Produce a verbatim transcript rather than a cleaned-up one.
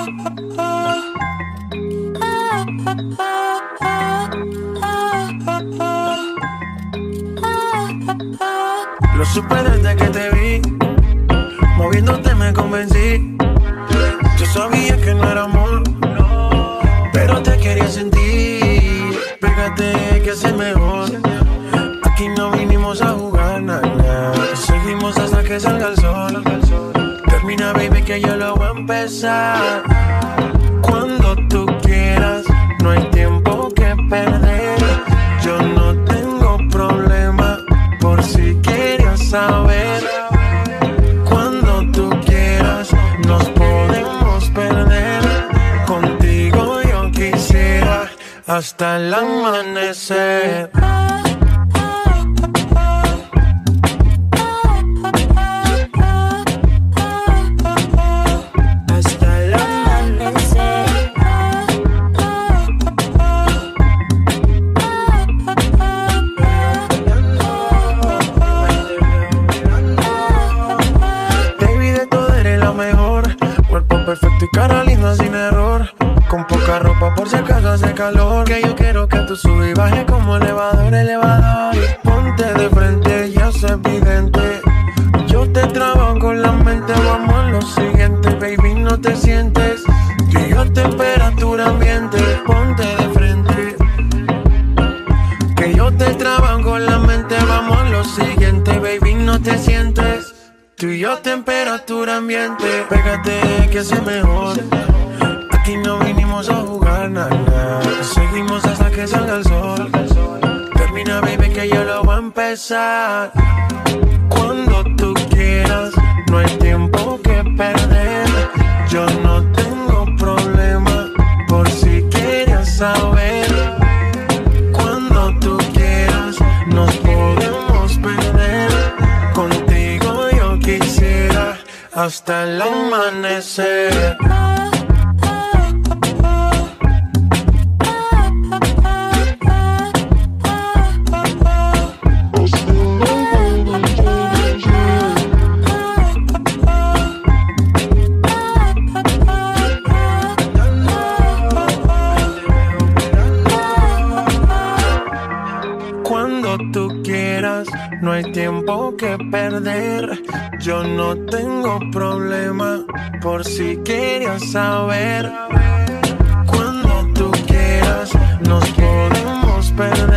Lo supe desde que te vi, moviéndote me convencí. Yo sabía que no era amor, pero te quería sentir. Pégate que es el mejor. Aquí no vinimos a jugar, nada. Seguimos hasta que salga el sol. Termina, baby, que yo lo voy a empezar. Cuando tú quieras, no hay tiempo que perder. Yo no tengo problema, por si querías saber. Cuando tú quieras, nos podemos perder. Contigo yo quisiera hasta el amanecer. Perfecto y cara linda sin error. Con poca ropa por si acaso hace calor. Que yo quiero que tú subas y bajes como elevador, elevador. Ponte de frente, ya es evidente. Yo te trabajo con la mente, vamos a lo siguiente. Baby, no te sientes. Tú y yo a temperatura ambiente. Ponte de frente, que yo te trabajo con la mente, vamos a lo siguiente. Baby, no te sientes. Tú y yo temperatura ambiente. Pégate que es el mejor. Aquí no vinimos a jugar, nada. Seguimos hasta que salga el sol. Termina, baby, que yo lo voy a empezar. Cuando tú quieras, no hay tiempo que perder. Yo no tengo problema, por si quieres saber. Cuando tú quieras, nos podemos perder. Contigo yo quisiera hasta el amanecer. Cuando tú quieras, no hay tiempo que perder. Yo no tengo problema, por si querías saber. Cuando tú quieras, nos podemos perder.